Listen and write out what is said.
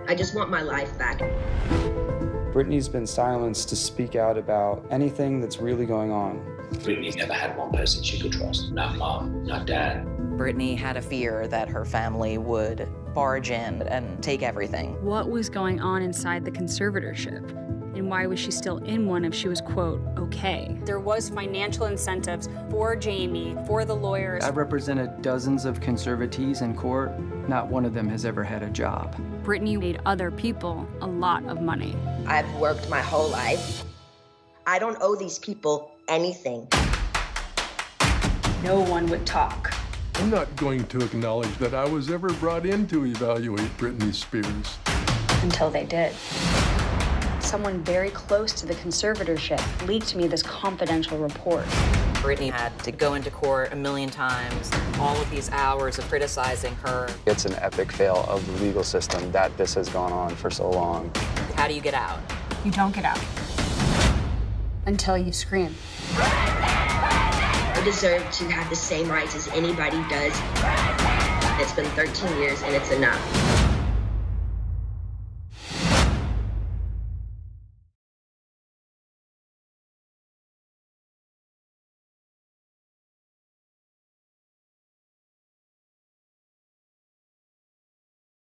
I just want my life back. Britney's been silenced to speak out about anything that's really going on. Britney never had one person she could trust. Not mom, not dad. Britney had a fear that her family would barge in and take everything. What was going on inside the conservatorship? And why was she still in one if she was, quote, okay? There was financial incentives for Jamie, for the lawyers. I've represented dozens of conservatees in court. Not one of them has ever had a job. Britney made other people a lot of money. I've worked my whole life. I don't owe these people anything. No one would talk. I'm not going to acknowledge that I was ever brought in to evaluate Britney Spears. Until they did. Someone very close to the conservatorship leaked me this confidential report. Britney had to go into court a million times, all of these hours of criticizing her. It's an epic fail of the legal system that this has gone on for so long. How do you get out? You don't get out until you scream. I deserve to have the same rights as anybody does. It's been 13 years and it's enough.